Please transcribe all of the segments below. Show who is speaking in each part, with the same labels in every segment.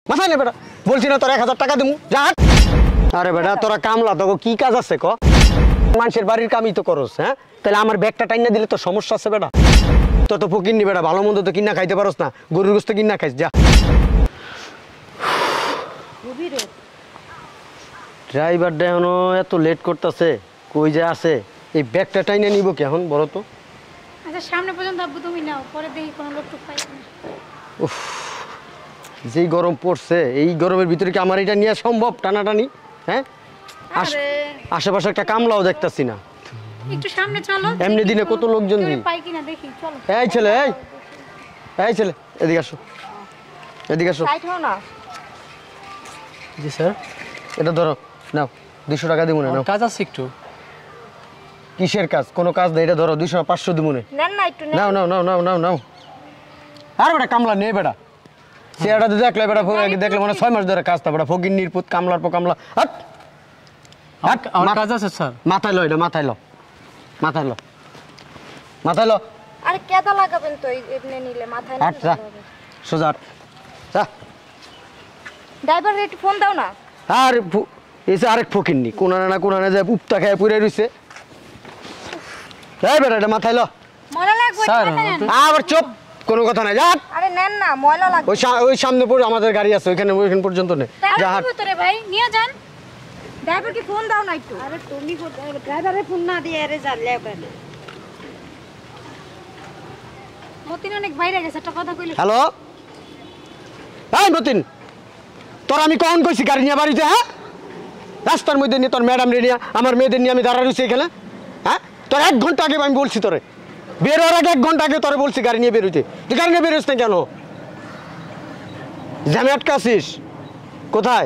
Speaker 1: মাথায় নে বেটা বলছি না তোর 1000 টাকা দিমু যা হাট আরে বেটা তোরা কামলা তো কি কাজ আছে ক মানুষের বাড়ির কামই তো করস হ্যাঁ তাহলে আমার ব্যাগটা টাইনা দিলে তো সমস্যা আছে বেটা তো তো ফকিন্নি বেটা ভালো মন্দ তো কিনা খাইতে পারস না গরুর গোশত কিনা খাইস যা ড্রাইভারটা এখনো এত লেট করতেছে কই যে আছে এই ব্যাগটা টাইনা নিব কি এখন বলো তো
Speaker 2: আচ্ছা সামনে পর্যন্ত আব্বু তুমি নাও পরে দেখি কোন লোক টুক পাই
Speaker 1: উফ যেই গরম পড়ছে এই গরমের ভিতরে কি আমার এটা নিয়ে সম্ভব টানাটানি হ্যাঁ আশেপাশে একটা কামলাও দেখতাছি না
Speaker 2: একটু সামনে চলো
Speaker 1: এমনি দিনে কত লোকজন
Speaker 2: পাই কিনা দেখি চলো
Speaker 1: এই ছেলে এই ছেলে এদিকে আসো
Speaker 2: সাইড হও না
Speaker 1: জি স্যার এটা ধরো নাও 200 টাকা দিমু না নাও
Speaker 3: কাজ আছে একটু
Speaker 1: কিসের কাজ কোনো কাজ নেই এটা ধরো 200 500 দিমু না
Speaker 2: নেন না একটু
Speaker 1: নাও আর বেটা কামলা নেই বেটা চেহারাটা দেখলে বেটা দেখলে মনে 6 মাস ধরে কাজটা বেটা ফকির নির্পুত কামলার পো কামলা হাট
Speaker 3: আমার কাজ আছে স্যার
Speaker 1: মাথায় লো এটা মাথায় লো
Speaker 2: আরে কেদা লাগাবেন তো এমনি নিলে মাথায় না
Speaker 1: আচ্ছা সোজা যা
Speaker 2: ড্রাইভার একটু ফোন দাও না
Speaker 1: আর এসে আরেক ফকিরনি কোনানা যায় উপটা খায় পুরে রইছে এই বেটা এটা মাথায় লো
Speaker 2: ময়লা লাগবে
Speaker 3: স্যার
Speaker 1: আবার চুপ কোনো কথা নাই যা
Speaker 2: আরে নেন না ময়লা লাগবে
Speaker 1: ওই সামনে পড়ে আমাদের গাড়ি আছে ওইখানে পর্যন্ত নে
Speaker 2: যা হাট তোরে ভাই নিয়ে যান ড্রাইভারকে ফোন দাও না একটু আরে তুমি ড্রাইভারে ফোন না দিয়ে আরে যা লেবেন মতিন অনেক বাইরে গেছে একটা কথা কইলে
Speaker 1: হ্যালো এই মতিন তোর আমি কখন কইছি গাড়ি নিয়ে বাড়িতে হ্যাঁ রাস্তার মধ্যে নিয়ে তোর ম্যাডাম রে নিয়ে আমার মেয়েদের নিয়ে আমি দাঁড়া রয়েছি এখানে হ্যাঁ তোর 1 ঘন্টা আগে আমি বলছি তোরে বের হওয়ার আগে 1 ঘন্টা আগে তোরে বলছি গাড়ি নিয়ে বেরোতে তুই গাড়ি নিয়ে বেরোস না কেন জ্যামে আটকাছিস কোথায়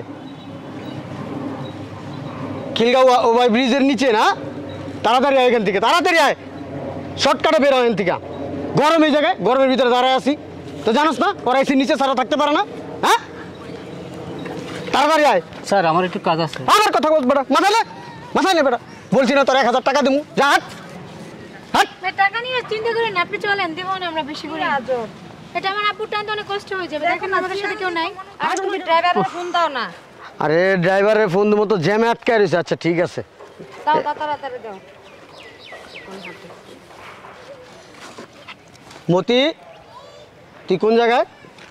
Speaker 1: খিলগাঁও ওভার ব্রিজের নিচে না তাড়াতাড়ি আয় এখান থেকে তাড়াতাড়ি আয় শর্টকাটে বেরো এখান থেকে গরম এই জায়গায় গরমের ভিতরে দাঁড়ায় আছি তো জানোস না ওরা এসে নিচে ছাড়া থাকতে পারে না হ্যাঁ তাড়াতাড়ি আয়
Speaker 3: স্যার আমার একটু কাজ আছে
Speaker 1: আমার কথা বল বেটা মাথায় নে বেটা বলছি না তোর 1000 টাকা দিমু যা হাট
Speaker 2: টাকা নিয়ে চিন্তা করেন না আপনি চলেন দেব না আমরা বেশি করে আজব এটা আমার আব্বুর টাইম তো অনেক কষ্ট হয়ে যাবে দেখেন আমাদের সাথে কেউ নাই আর তুমি ড্রাইভারের ফোন দাও না
Speaker 1: আরে ড্রাইভারের ফোন দমো তো জ্যামে আটকায় রইছে আচ্ছা ঠিক আছে
Speaker 2: দাও তাড়াতাড়ি দাও
Speaker 1: মতি তুই কোন জায়গায়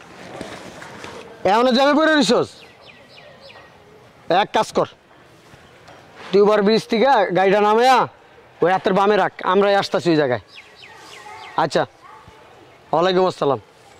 Speaker 1: এখনো জ্যামে পড়ে রইছস এক কাজ কর তুই ওভার ব্রিজ থেকে গাড়িটা নামায়া ওই হাতের বামে রাখ আমরাই আসতেছি ওই জায়গায় আচ্ছা ওয়ালাইকুম আসসালাম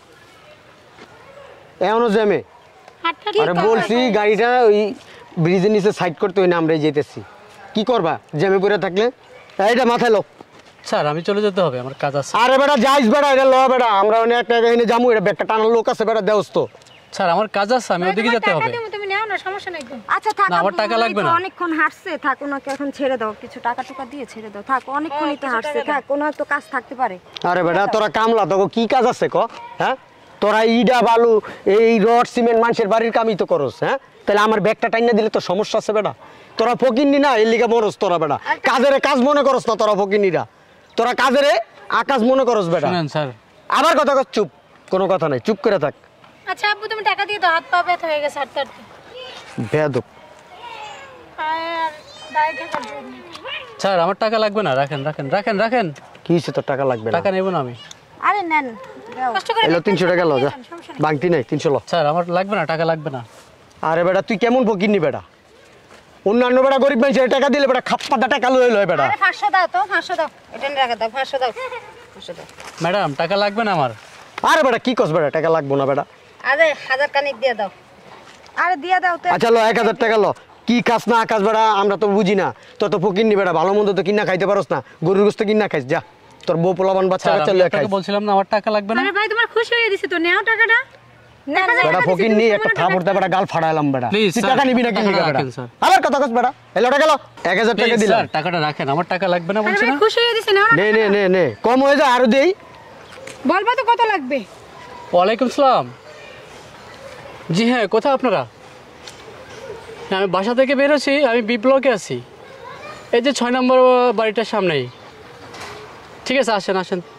Speaker 1: এখনো জ্যামে আরে বলছি গাড়িটা ওই ব্রিজের নিচে সাইড করতে ওই আমরাই যেতেছি কি করবা জ্যামে পড়ে থাকলে এইটা মাথায় লো
Speaker 3: স্যার আমি চলে যেতে হবে আমার কাজ আছে
Speaker 1: আরে বেটা যাইস বেটা এটা ল বেটা আমরা অনেক একটা এখানে যামু এটা ব্যাগটা টানার লোক আছে বেটা দেওস তো
Speaker 3: স্যার আমার কাজ আছে আমি ওদিকে যেতে হবে
Speaker 2: তুমি নাও না সমস্যা নাই আচ্ছা থাক
Speaker 3: না আমার টাকা লাগবে না
Speaker 2: অনেকক্ষণ হাঁটছে থাক ওনাকে এখন ছেড়ে দাও কিছু টাকা টুকা দিয়ে ছেড়ে দাও থাক অনেকক্ষণই তো হাঁটছে থাক ওনার তো কাজ থাকতে পারে
Speaker 1: আরে বেটা তোরা কামলা তো কি কাজ আছে ক হ্যাঁ তোরা ইডা বালু এই রড সিমেন্ট মানুষের বাড়ির কামই তো করস হ্যাঁ তাহলে আমার ব্যাগটা টাইনা দিলে তো সমস্যা আছে বেটা তোরা ফকিন্নি না এর লিগা মরস তোরা বেটা কাজের কাজ মনে করস না তোরা ফকিন্নিরা তোরা কাজের আকাশ মনে করস বেটা
Speaker 3: শুনেন স্যার
Speaker 1: আবার কথা কর চুপ কোনো কথা নাই চুপ করে থাক
Speaker 2: আচ্ছা আব্বু তুমি টাকা দিয়ে দাও হাত পা ব্যথা হয়ে গেছে হাঁটতে হাঁটতে
Speaker 1: বেয়াদব
Speaker 2: আর দাঁড়িয়ে থাকার জন্য
Speaker 3: স্যার আমার টাকা লাগবে না রাখেন
Speaker 1: কি হইছে তোর টাকা লাগবে না
Speaker 3: টাকা নেব না আমি
Speaker 2: আরে নেন কষ্ট করে
Speaker 1: এলো 300 টাকা লো যা বাংতি নাই 300 লো
Speaker 3: স্যার আমার লাগবে না টাকা লাগবে না
Speaker 1: আরে বেটা তুই কেমন ফকিন্নি বেটা অন্যান্য বেটা গরিব মানুষের টাকা দিলে বেটা খাপ্পাটা টাকা লয় বেটা
Speaker 2: আরে 500 দাও তো 500 দাও এটা নিয়ে রাখা দাও 500 দাও 500 দাও
Speaker 3: ম্যাডাম টাকা লাগবে না আমার
Speaker 1: আরে বেটা কি কস বেটা টাকা লাগবো না বেটা
Speaker 2: আরে 1000 কানিক দিয়ে দাও আরে দিয়ে দাও তো
Speaker 1: আচ্ছা লো 1000 টাকা লো কি কাজ না কাজ বেটা আমরা তো বুঝি না তোর তো ফকিন্নি বেটা ভালো মন্দ তো কিনা খাইতে পারস না গরুর গোশত কিনা খাইস যা তোর বউ পোলাবান বাচ্চা কাচ্চা লয়ে খাইস
Speaker 3: বলছিলাম না আমার টাকা লাগবে না
Speaker 2: আরে ভাই তোমার খুশি হয়ে দিছি তো নাও টাকাটা
Speaker 1: বেটা ফকিন্নি একটা থাপড়তে বেটা গাল ফাড়াইলাম বেটা
Speaker 3: Please,
Speaker 1: তুই
Speaker 3: sir,
Speaker 1: টাকা নিবি না কি
Speaker 3: টাকাটা
Speaker 1: বেটা
Speaker 3: রাখেন, sir.
Speaker 1: আবার কথা কস বেটা এলো টাকা লো 1000 টাকা দিলাম
Speaker 3: স্যার টাকাটা রাখেন আমার টাকা লাগবে না
Speaker 2: আরে
Speaker 3: বলছেন
Speaker 2: ভাই
Speaker 3: না
Speaker 2: খুশি হয়ে দিছি নাও না
Speaker 1: নে কম হয়ে যায় আরো দেই
Speaker 2: বলবা তো কত লাগবে
Speaker 3: ওয়ালাইকুম আসসালাম জি হ্যাঁ কোথায় আপনারা আমি বাসা থেকে বেরোছি আমি বি ব্লকে আছি এই যে 6 নম্বর বাড়িটার সামনেই ঠিক আছে আসেন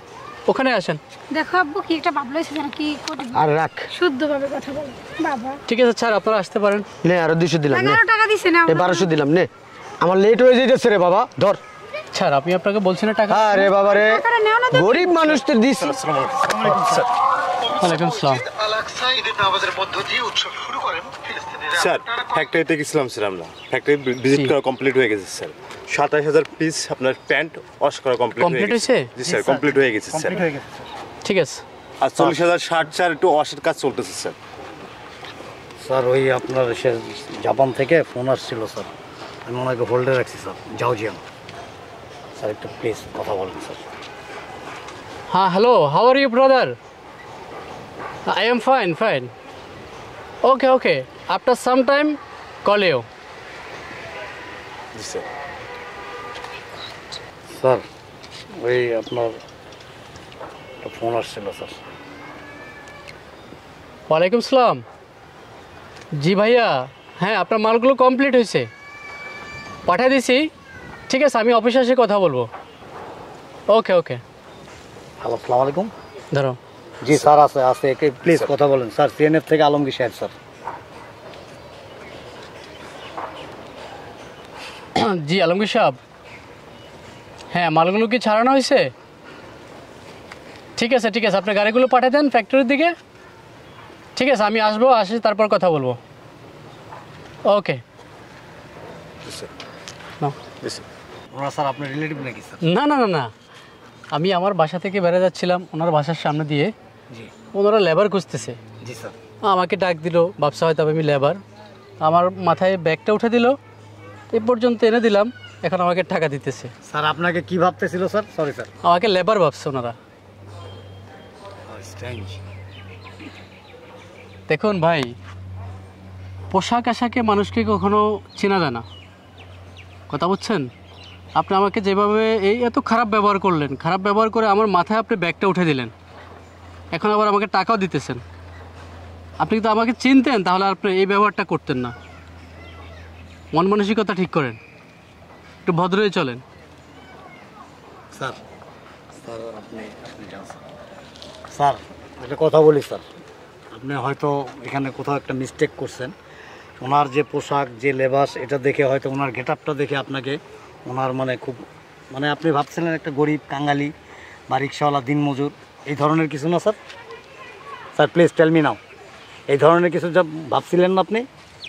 Speaker 3: ওখানে আসেন।
Speaker 2: দেখো আব্বু কি একটা ভাবলো এসে যেন কি করে
Speaker 1: আর রাখ
Speaker 2: শুদ্ধভাবে কথা বল বাবা।
Speaker 3: ঠিক আছে স্যার, আপনারা আসতে পারেন।
Speaker 1: নে আরো 200 দিলাম, নে
Speaker 2: 11 টাকা দিছে না?
Speaker 1: 1200 দিলাম, নে। আমার লেট হয়ে যাইতেছে রে বাবা, ধর।
Speaker 3: স্যার আমি আপনাকে বলছি না টাকা।
Speaker 1: আরে বাবা রে,
Speaker 2: টাকাটা নেও না তো।
Speaker 1: গরিব মানুষ তো দিছি।
Speaker 3: ওয়ালাইকুম আসসালাম।
Speaker 4: স্যার ফ্যাক্টরিতে গেছিলাম স্যার, আমরা ফ্যাক্টরি ভিজিট করা কমপ্লিট হয়ে গেছে স্যার। 27,000 পিস আপনার প্যান্ট ওয়াশ করা কমপ্লিট
Speaker 3: Complete হয়েছে?
Speaker 4: জি স্যার, কমপ্লিট হয়ে গেছে স্যার।
Speaker 3: ঠিক আছে
Speaker 4: আর 40,000 শার্ট স্যার একটু ওয়াশের কাজ চলতেছে স্যার।
Speaker 5: স্যার ওই আপনার সে জাপান থেকে ফোন আসছিল স্যার, আমি ওনাকে হোল্ডে রাখছি স্যার। জাওজিয়ান স্যার, একটু প্লিজ কথা বলেন স্যার।
Speaker 3: হ্যাঁ hello, how are you brother? I am fine fine. Okay okay, after some time call you.
Speaker 4: জি স্যার।
Speaker 5: স্যার ওই আপনার একটা ফোন আসছিল স্যার।
Speaker 3: ওয়ালাইকুম আসসালাম। জি ভাইয়া, হ্যাঁ আপনার মালগুলো কমপ্লিট হয়েছে, পাঠিয়ে দিছি। ঠিক আছে, আমি অফিসে এসে কথা বলবো। ওকে ওকে,
Speaker 5: হ্যালো, আসসালামু আলাইকুম।
Speaker 3: ধরো।
Speaker 5: জি স্যার, আছে আছে, একটু প্লিজ কথা বলেন স্যার। সিএনএফ থেকে আলমগীর সাহেব স্যার।
Speaker 3: জি আলমগীর সাহেব, হ্যাঁ মালগুলো কি ছাড়ানো হয়েছে? ঠিক আছে ঠিক আছে, আপনার গাড়িগুলো পাঠিয়ে দেন ফ্যাক্টরির দিকে। ঠিক আছে, আমি আসবো, আসি তারপর কথা বলবো। ওকে।
Speaker 4: জি স্যার।
Speaker 3: নাও।
Speaker 4: জি স্যার।
Speaker 5: ওনারা স্যার আপনার রিলেটিভ নাকি স্যার?
Speaker 3: না না না না, আমি আমার বাসা থেকে বেড়ে যাচ্ছিলাম, ওনার বাসার সামনে দিয়ে।
Speaker 5: জি
Speaker 3: ওনারা লেবার খুঁজতেছে,
Speaker 5: জি স্যার।
Speaker 3: আমাকে ডাক দিল, ভাবসা হয়তো আমি লেবার। আমার মাথায় ব্যাগটা উঠে দিল, এই পর্যন্ত এনে দিলাম, এখন আমাকে টাকা দিতেছে।
Speaker 5: স্যার আপনাকে কি ভাবতেছিল স্যার? Sorry sir.
Speaker 3: আমাকে লেবার ভাবছে ওনারা।
Speaker 5: স্ট্রেঞ্জ।
Speaker 3: দেখুন ভাই, পোশাক আশাকে মানুষকে কখনো চেনা যায় না, কথা বুঝছেন? আপনি আমাকে যেভাবে এই এত খারাপ ব্যবহার করলেন, খারাপ ব্যবহার করে আমার মাথায় আপনি ব্যাগটা উঠে দিলেন, এখন আবার আমাকে টাকাও দিতেছেন। আপনি তো আমাকে চিনতেন তাহলে আপনি এই ব্যবহারটা করতেন না। মন মানসিকতা ঠিক করেন, একটু ভদ্র হয়ে চলেন।
Speaker 5: স্যার স্যার আপনি আপনি যান স্যার। স্যার একটা কথা বলি স্যার, আপনি হয়তো এখানে কোথাও একটা মিস্টেক করছেন। ওনার যে পোশাক, যে লেবাস, এটা দেখে হয়তো ওনার গেট আপটা দেখে আপনাকে ওনার মানে খুব মানে আপনি ভাবছিলেন একটা গরিব কাঙালি বা রিক্সাওয়ালা দিনমজুর, এই ধরনের কিছু না sir. Sir please tell me now, এই ধরনের কিছু যা ভাবছিলেন না আপনি?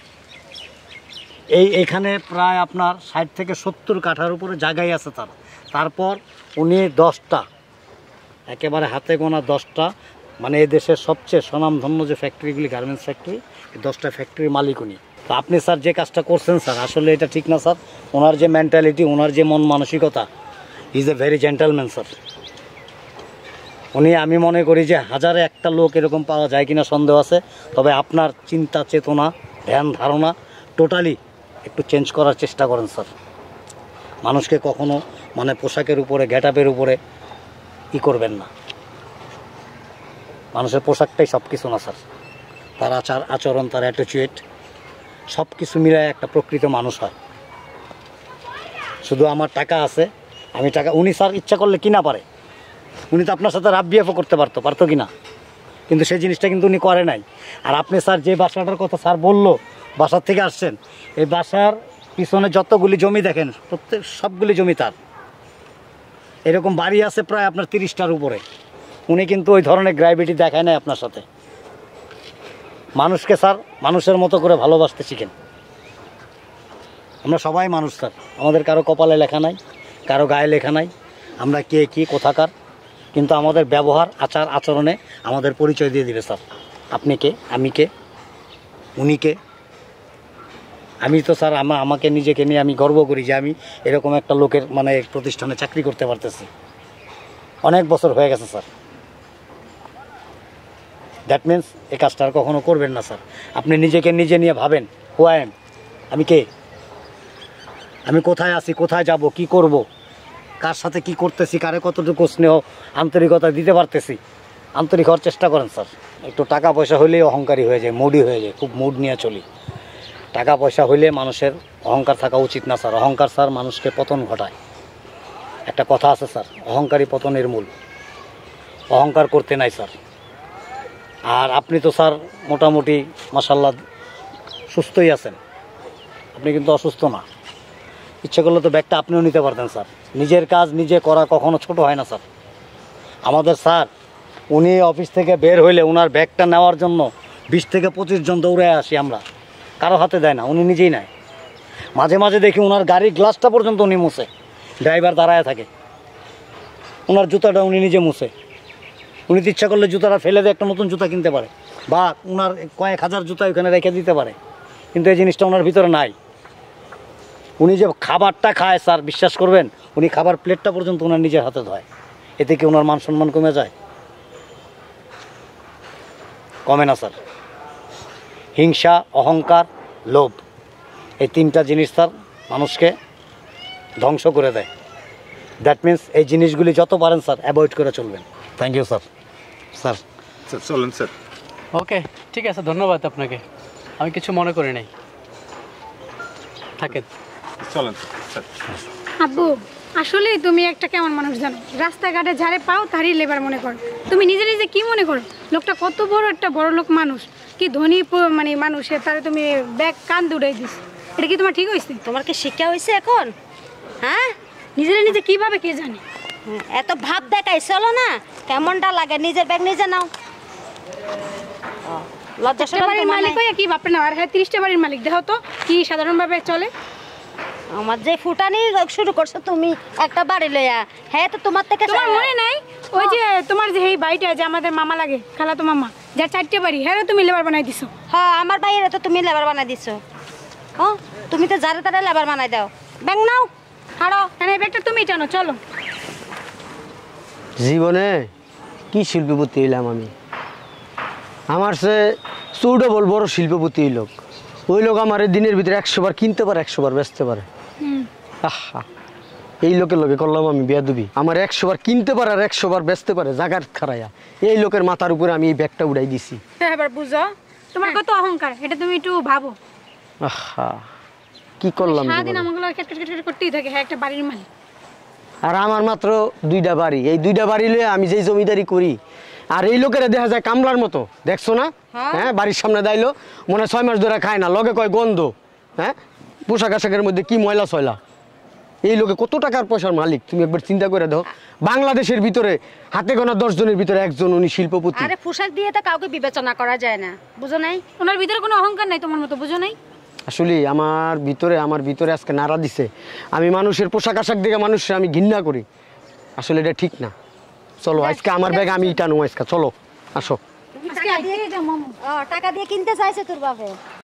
Speaker 5: এইখানে প্রায় আপনার 60 থেকে 70 কাঠার উপরে জায়গায় আছে তার। তারপর উনি 10টা, একেবারে হাতে গোনা 10টা, মানে এই দেশের সবচেয়ে স্বনামধন্য যে ফ্যাক্টরিগুলি, গার্মেন্টস ফ্যাক্টরি, এই 10টা ফ্যাক্টরির মালিক উনি। তো আপনি স্যার যে কাজটা করছেন স্যার, আসলে এটা ঠিক না স্যার। ওনার যে মেন্টালিটি, ওনার যে মন মানসিকতা, is a very gentleman sir. উনি, আমি মনে করি যে হাজারে একটা লোক এরকম পাওয়া যায় কিনা সন্দেহ আছে। তবে আপনার চিন্তা চেতনা, ধ্যান ধারণা টোটালি একটু চেঞ্জ করার চেষ্টা করেন স্যার। মানুষকে কখনো মানে পোশাকের উপরে, গেট আপের উপরে ই করবেন না। মানুষের পোশাকটাই সব কিছু না স্যার, তার আচরণ, তার অ্যাটিটিউড, সব কিছু মিলায় একটা প্রকৃত মানুষ হয়। শুধু আমার টাকা আছে, আমি টাকা, উনি স্যার ইচ্ছা করলে কি না পারে, উনি তো আপনার সাথে রাব বিএফও করতে পারতো কি না, কিন্তু সেই জিনিসটা কিন্তু উনি করে নাই। আর আপনি স্যার যে বাসাটার কথা স্যার বললো, বাসার থেকে আসছেন, এই বাসার পিছনে যতগুলি জমি দেখেন, প্রত্যেক সবগুলি জমি তার। এরকম বাড়ি আছে প্রায় আপনার 30টার উপরে। উনি কিন্তু ওই ধরনের গ্র্যাভিটি দেখায় নাই আপনার সাথে। মানুষকে স্যার মানুষের মতো করে ভালোবাসতে শিখেন। আমরা সবাই মানুষ স্যার, আমাদের কারো কপালে লেখা নাই, কারো গায়ে লেখা নাই আমরা কে কী কোথাকার, কিন্তু আমাদের ব্যবহার, আচার আচরণে আমাদের পরিচয় দিয়ে দিবে স্যার। আপনি কে, আমি কে, উনি কে। আমি তো স্যার আমাকে নিজেকে নিয়ে আমি গর্ব করি যে আমি এরকম একটা লোকের মানে প্রতিষ্ঠানে চাকরি করতে পারতেছি। অনেক বছর হয়ে গেছে স্যার। দ্যাট মিন্স এই কাজটা আর কখনো করবেন না স্যার। আপনি নিজেকে নিজে নিয়ে ভাবেন, হু আই এম, আমি কে, আমি কোথায় আছি, কোথায় যাব, কি করব, কার সাথে কি করতেছি, কারে কতটুকু স্নেহ আন্তরিকতা দিতে পারতেছি, আন্তরিক হওয়ার চেষ্টা করেন স্যার। একটু টাকা পয়সা হইলেই অহংকারী হয়ে যায়, মুডি হয়ে যায়, খুব মুড নিয়ে চলি। টাকা পয়সা হইলে মানুষের অহংকার থাকা উচিত না স্যার। অহংকার স্যার মানুষকে পতন ঘটায়। একটা কথা আছে স্যার, অহংকারী পতনের মূল। অহংকার করতে নাই স্যার। আর আপনি তো স্যার মোটামুটি মাশাআল্লাহ সুস্থই আছেন, আপনি কিন্তু অসুস্থ না। ইচ্ছে করলে তো ব্যাগটা আপনিও নিতে পারতেন স্যার। নিজের কাজ নিজে করা কখনো ছোট হয় না স্যার। আমাদের স্যার উনি অফিস থেকে বের হইলে ওনার ব্যাগটা নেওয়ার জন্য 20 থেকে 25 জন দৌড়ে আসি আমরা, কারো হাতে দেয় না, উনি নিজেই নেয়। মাঝে মাঝে দেখি ওনার গাড়ির গ্লাসটা পর্যন্ত উনি মুছে, ড্রাইভার দাঁড়ায় থাকে, ওনার জুতাটা উনি নিজে মুছে। উনি তো ইচ্ছা করলে জুতাটা ফেলে দিয়ে একটা নতুন জুতা কিনতে পারে, বা ওনার কয়েক হাজার জুতা ওখানে রেখে দিতে পারে, কিন্তু এই জিনিসটা ওনার ভিতরে নাই। উনি যে খাবারটা খায় স্যার, বিশ্বাস করবেন উনি খাবার প্লেটটা পর্যন্ত ওনার নিজের হাতে ধোয়। এতে কি ওনার মান সম্মান কমে যায়? কমে না স্যার। হিংসা, অহংকার, লোভ, এই 3টা জিনিস স্যার মানুষকে ধ্বংস করে দেয়। দ্যাট মিন্স এই জিনিসগুলি যত পারেন স্যার অ্যাভয়েড করে চলবেন। Thank you sir. Sir
Speaker 4: sir চলেন স্যার।
Speaker 3: ওকে, ঠিক আছে, ধন্যবাদ আপনাকে, আমি কিছু মনে করি নাই, থাকেন।
Speaker 4: চলেন স্যার।
Speaker 2: আব্বু আসলে তুমি একটা কেমন মানুষ জানো, রাস্তাঘাটে যারে পাও তারই লেবার মনে করো। তুমি নিজে নিজে কি মনে করো লোকটা কত বড় একটা বড় লোক মানুষ, কি ধনী মানে মানুষের, তারে তুমি ব্যাগ কান দুড়াই দিস, এটা কি তোমার ঠিক হয়েছে?
Speaker 6: তোমার কি শিক্ষা হয়েছে এখন? হ্যাঁ,
Speaker 2: নিজেরা নিজে কিভাবে কে জানে।
Speaker 6: এত ভাব দেখাই চলো না, কেমনটা লাগে? নিজের ব্যাগ নিজে নাও। লজ্জা
Speaker 2: একটা
Speaker 6: শরম
Speaker 2: বাড়ির
Speaker 6: তোমার
Speaker 2: মালিক
Speaker 6: নাই?
Speaker 2: হয়ে কি বাপরে না, আর হ্যাঁ 30টা বাড়ির মালিক, দেখো তো কি সাধারণভাবে চলে।
Speaker 6: আমার যে ফুটানি শুরু করছো তুমি একটা বাড়ি লইয়া, হ্যাঁ তো তোমার থেকে
Speaker 2: তোমার মনে নাই ওই যে তোমার যে এই বাড়িটা যে আমাদের মামা লাগে, খালাতো মামা, যার 4টে বাড়ি, হ্যাঁ তুমি লেবার বানাই দিছো।
Speaker 6: হ্যাঁ, আমার বাইরে তো তুমি লেবার বানাই দিছো। হ্যাঁ, তুমি তো যারে তারে লেবার বানাই দাও। ব্যাগ নাও, হাড়ো।
Speaker 2: হ্যাঁ এই ব্যাগটা তুমি টানো, চলো।
Speaker 1: জীবনে কি শিল্পপতি হইলাম আমি, আমার সে চৌডা বল বড় শিল্পপতি ওই লোক। ওই লোক আমার দিনের ভিতরে 100 বার কিনতে পারে, 100 বার বেচতে পারে। আহা, এই লোকের লোকে করলাম আমি বেয়াদবি। আমার 100 বার কিনতে পারে আর 100 বার বেচতে পারে, জাগার খারাইয়া। এই লোকের মাথার উপরে আমি এই ব্যাগটা উড়াই দিছি।
Speaker 2: হ্যাঁ এবার বুঝো তোমার কত অহংকার, এটা তুমি একটু ভাবো।
Speaker 1: আহা, কি করলাম
Speaker 2: সারাদিন
Speaker 1: জীবনে?
Speaker 2: আমাগুলো করতেই থাকে, হ্যাঁ একটা বাড়ির মালিক।
Speaker 1: আর আমার মাত্র 2টা বাড়ি, এই 2টা বাড়ি লয়ে আমি যেই জমিদারি করি, আর এই লোকেরা দেখা যায় কামলার মতো, দেখছো না? হ্যাঁ, বাড়ির সামনে দাইলো মনে হয় 6 মাস ধরে খায় না, লগে কয় গন্ধ। হ্যাঁ, পোশাক আশাকের মধ্যে কি ময়লা ছয়লা। এই লোকে কত টাকার পয়সার মালিক তুমি একবার চিন্তা করে দাও। বাংলাদেশের ভিতরে হাতে গোনা 10 জনের ভিতরে একজন উনি শিল্পপতি।
Speaker 6: আরে পোশাক দিয়ে তো কাউকে বিবেচনা করা যায় না, বুঝো নাই?
Speaker 2: ওনার ভিতরে কোনো অহংকার নাই তোমার মতো, বুঝো নাই?
Speaker 1: আসলে আমার ভিতরে আজকে নাড়া দিছে। আমি মানুষের পোশাক আশাক দেখে মানুষের আমি ঘৃণা করি, আসলে এটা ঠিক না। চলো আজকে আমার ব্যাগ আমি টানো, আজকে চলো আসো।
Speaker 6: টাকা দিয়ে কিনতে চাইছে তোর বাপে।